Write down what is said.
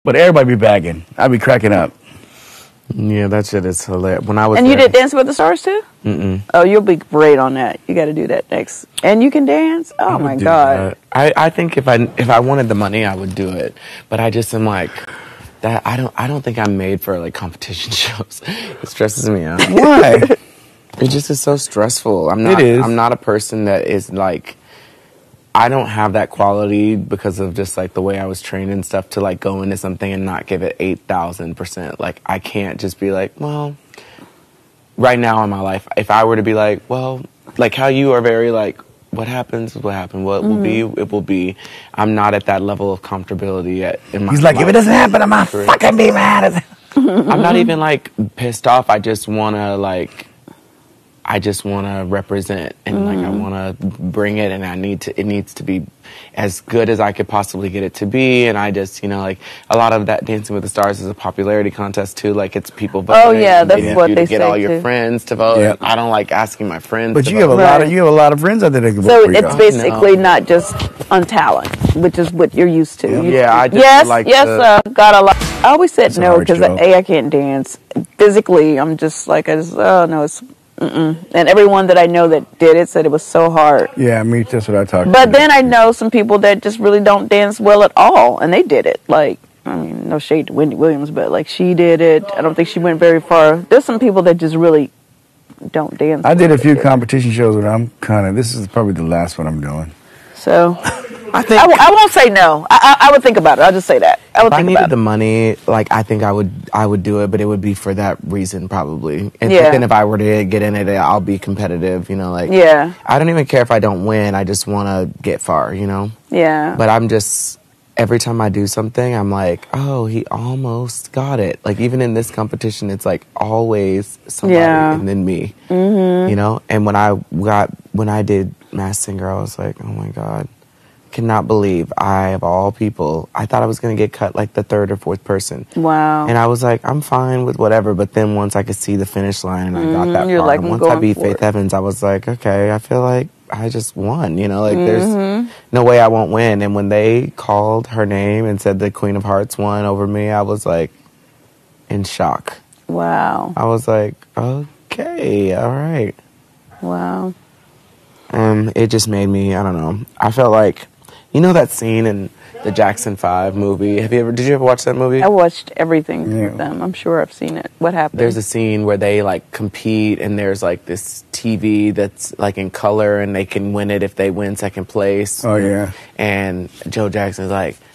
But everybody be bagging. I'd be cracking up. Yeah, that shit is hilarious. When I was And there, you did Dance with the Stars too? Mm-mm. Oh, you'll be great on that. You got to do that next. And you can dance? Oh my God. I think if I wanted the money, I would do it. But I just am like that. I don't think I'm made for like competition shows. It stresses me out. Why? It just is so stressful. I'm not a person that is like, I don't have that quality because of just like the way I was trained and stuff to like go into something and not give it 8,000%. Like I can't just be like, well, right now in my life, if I were to be like, well, like how you are very like, what happens is what happened. What will be, it will be. I'm not at that level of comfortability yet in my He's like, if it doesn't happen, I'm not fucking be mad at I'm not even like pissed off. I just want to represent and like I want to bring it, and it needs to be as good as I could possibly get it to be. And I just, like a lot of that Dancing with the Stars is a popularity contest too. Like it's people voting. Oh yeah, that's what they get say all your too. friends to vote. Yep. I don't like asking my friends. But to you vote. have a lot of friends out there that can vote So for you. it's basically not just on talent, which is what you're used to. Yeah, I just like got a lot. I always said a no hard because show. I can't dance. Physically, I'm just like, oh no, it's, and everyone that I know that did it said it was so hard. Yeah, me, that's what I talked But about. then I know some people that just really don't dance well at all, and they did it. Like, I mean, no shade to Wendy Williams, but like she did it. I don't think she went very far. There's some people that just really don't dance. I did a few competition shows, but this is probably the last one I'm doing. So I think I won't say no. I would think about it. I'll just say that. I would if I think needed about the it. money, like I think I would do it, but it would be for that reason probably. And Yeah. then if I were to get in it, I'll be competitive. Like Yeah. I don't even care if I don't win. I just want to get far. Yeah. But I'm just every time I do something, I'm like, oh, he almost got it. Like even in this competition, it's like always somebody and then me. Mm-hmm. And when I did Masked Singer, I was like, oh my God. Cannot believe I, of all people, I thought I was going to get cut like the third or fourth person. Wow. And I was like, I'm fine with whatever. But then once I could see the finish line and I got that You're far, like, and I'm once I going beat for Faith it. Evans, I was like, okay, I feel like I just won. Like there's no way I won't win. And when they called her name and said the Queen of Hearts won over me, I was like in shock. Wow. I was like, okay, all right. Wow. It just made me, I don't know. I felt like, that scene in the Jackson 5 movie? Did you ever watch that movie? I watched everything with them. I'm sure I've seen it. What happened? There's a scene where they like compete and there's like this TV that's like in color and they can win it if they win second place. Oh yeah. And Joe Jackson's like,